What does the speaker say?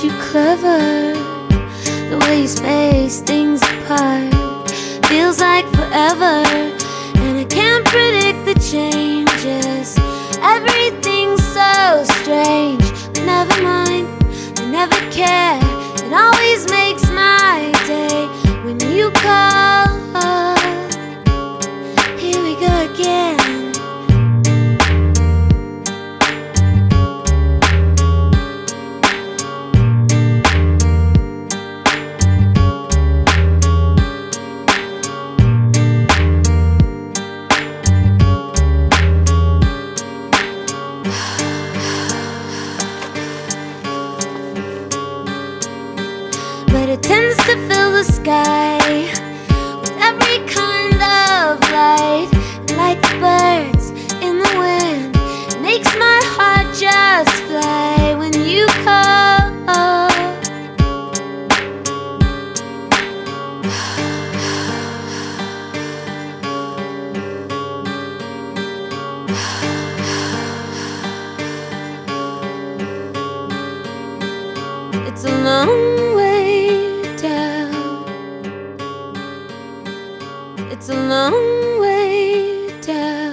you clever. The way you space things apart feels like forever, and I can't predict the changes. Everything's so strange, but never mind, I never care. It always makes my day when you call. Here we go again. But it tends to fill the sky with every kind of light. And like the birds in the wind, it makes my heart just fly when you call. It's a long way down. It's a long way down.